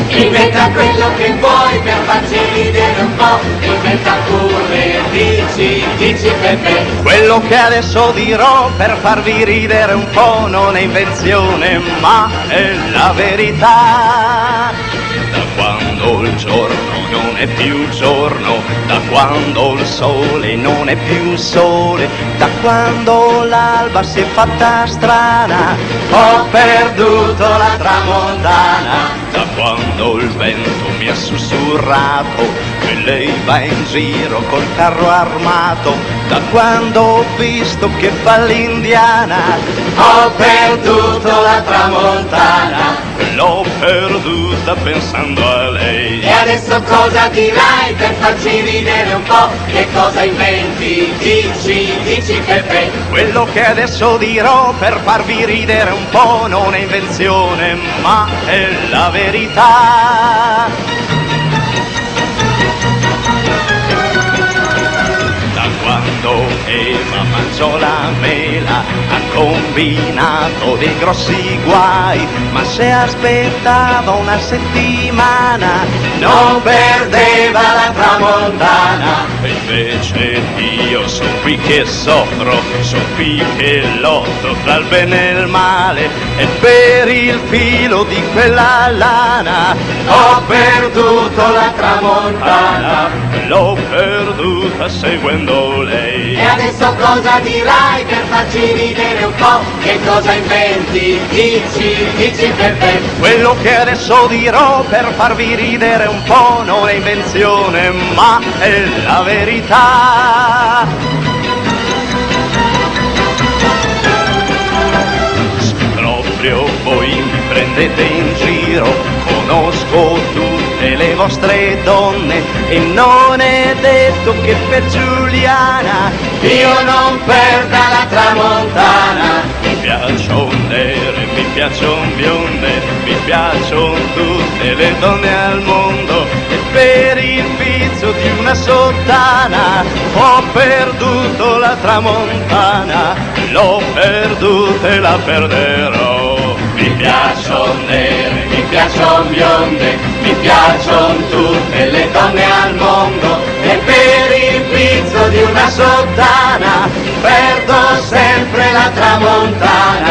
Inventa quello che vuoi per farci ridere un po', inventa pure, dici Pepe. Quello che adesso dirò per farvi ridere un po' non è invenzione, ma è la verità. Da quando il giorno non è più giorno, da quando il sole non è più sole, da quando l'alba si è fatta strana, ho perduto la tramontana. Da quando il vento mi ha sussurrato che lei va in giro col carro armato, da quando ho visto che fa l'indiana, ho perduto la tramontana. L'ho perduta pensando a lei. E adesso cosa dirai per farci ridere un po'? Che cosa inventi? Dici Pepe. Quello che adesso dirò per farvi ridere un po' non è invenzione, ma è la verità. Da quando Eva mangiò la mela ha combinato dei grossi guai, ma se aspettava una settimana non perdeva la tramontana. E invece io son qui che soffro, son qui che lotto tra il bene e il male, e per il filo di quella lana ho perduto la tramontana, l'ho perduta seguendo lei. E adesso cosa dirai per farci ridere un po'? Che cosa inventi? Dici Pepe. Quello che adesso dirò per farvi ridere un po' non è invenzione, ma è la verità. Proprio voi mi prendete in giro, conosco tutte le vostre donne e non è detto che per Giuliana io non perda la tramontana. Mi piacciono nere, mi piacciono bionde, mi piacciono tutte le donne al mondo, e per il vizio di una sottana ho perduto la tramontana, l'ho perduta e la perderò. Mi piacciono nere, mi piacciono bionde, mi piacciono tutte le donne al mondo, e per il vizio di una sottana perdo sempre la tramontana.